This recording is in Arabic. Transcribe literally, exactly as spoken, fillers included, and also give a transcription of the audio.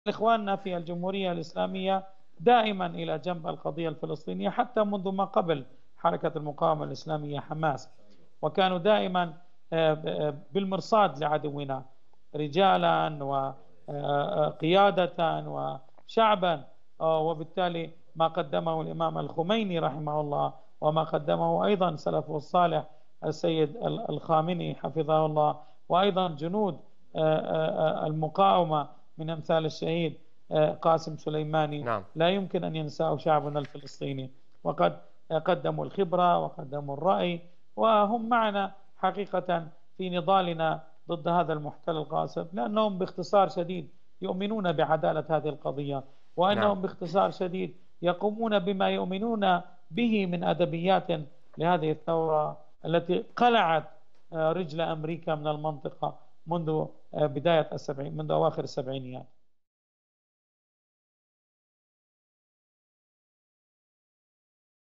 إخواننا في الجمهورية الإسلامية دائما إلى جنب القضية الفلسطينية حتى منذ ما قبل حركة المقاومة الإسلامية حماس، وكانوا دائما بالمرصاد لعدونا رجالا وقيادة وشعبا، وبالتالي ما قدمه الإمام الخميني رحمه الله وما قدمه أيضا سلفه الصالح السيد الخامنئي حفظه الله، وأيضا جنود المقاومة من أمثال الشهيد قاسم سليماني، نعم. لا يمكن أن ينساه شعبنا الفلسطيني، وقد قدموا الخبرة وقدموا الرأي، وهم معنا حقيقة في نضالنا ضد هذا المحتل الغاصب، لأنهم باختصار شديد يؤمنون بعدالة هذه القضية، وأنهم نعم. باختصار شديد يقومون بما يؤمنون به من أدبيات لهذه الثورة التي قلعت رجل أمريكا من المنطقة منذ بداية السبعين، منذ أواخر السبعينيات.